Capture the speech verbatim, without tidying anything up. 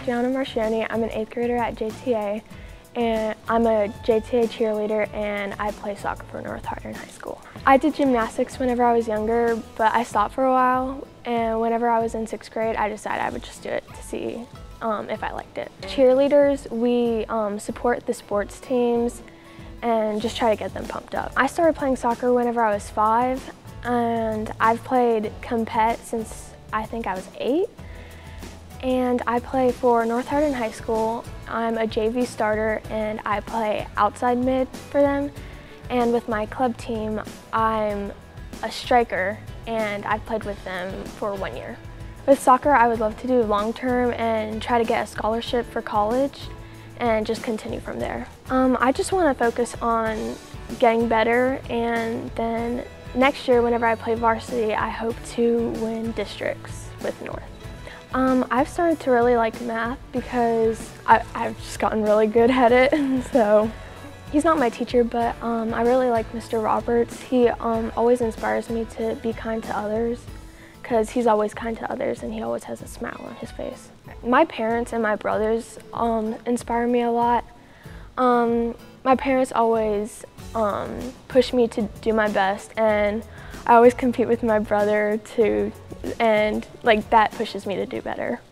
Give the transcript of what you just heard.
Tatiana Marchiony. I'm an eighth grader at J T A, and I'm a J T A cheerleader, and I play soccer for North Hardin High School. I did gymnastics whenever I was younger, but I stopped for a while, and whenever I was in sixth grade, I decided I would just do it to see um, if I liked it. Cheerleaders, we um, support the sports teams and just try to get them pumped up. I started playing soccer whenever I was five, and I've played compet since I think I was eight. And I play for North Hardin High School. I'm a J V starter, and I play outside mid for them. And with my club team, I'm a striker, and I've played with them for one year. With soccer, I would love to do long term and try to get a scholarship for college and just continue from there. Um, I just want to focus on getting better, and then next year, whenever I play varsity, I hope to win districts with North. Um, I've started to really like math because I, I've just gotten really good at it. So he's not my teacher, but um, I really like Mister Roberts. He um, always inspires me to be kind to others because he's always kind to others and he always has a smile on his face. My parents and my brothers um, inspire me a lot. Um, my parents always um, push me to do my best, and I always compete with my brother too, and like that pushes me to do better.